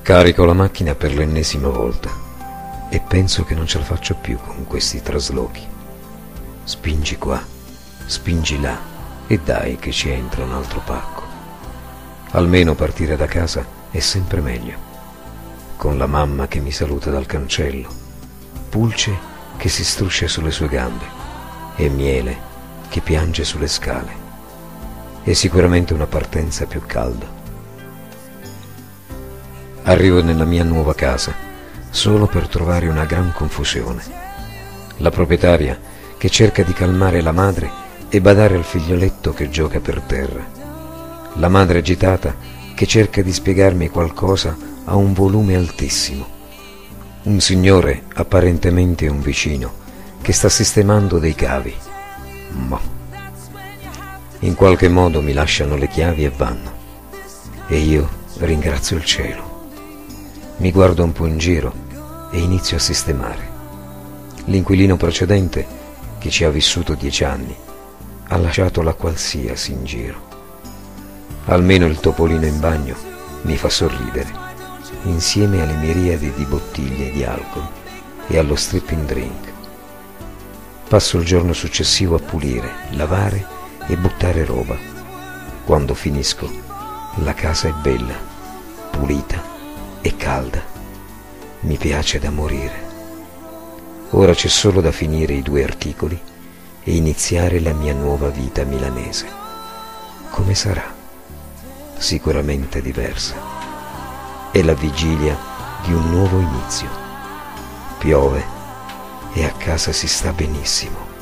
Carico la macchina per l'ennesima volta e penso che non ce la faccio più con questi traslochi. Spingi qua, spingi là e dai che ci entra un altro pacco. Almeno partire da casa è sempre meglio, con la mamma che mi saluta dal cancello, pulce che si struscia sulle sue gambe e miele che piange sulle scale. È sicuramente una partenza più calda. Arrivo nella mia nuova casa solo per trovare una gran confusione. La proprietaria che cerca di calmare la madre e badare al figlioletto che gioca per terra. La madre agitata che cerca di spiegarmi qualcosa a un volume altissimo. Un signore, apparentemente un vicino, che sta sistemando dei cavi. Ma in qualche modo mi lasciano le chiavi e vanno. E io ringrazio il cielo. Mi guardo un po' in giro e inizio a sistemare. L'inquilino precedente, che ci ha vissuto 10 anni, ha lasciato la qualsiasi in giro. Almeno il topolino in bagno mi fa sorridere, insieme alle miriadi di bottiglie di alcol e allo stripping drink. Passo il giorno successivo a pulire, lavare e buttare roba. Quando finisco, la casa è bella, pulita e calda. Mi piace da morire. Ora c'è solo da finire i 2 articoli e iniziare la mia nuova vita milanese. Come sarà? Sicuramente diversa. È la vigilia di un nuovo inizio. Piove e a casa si sta benissimo.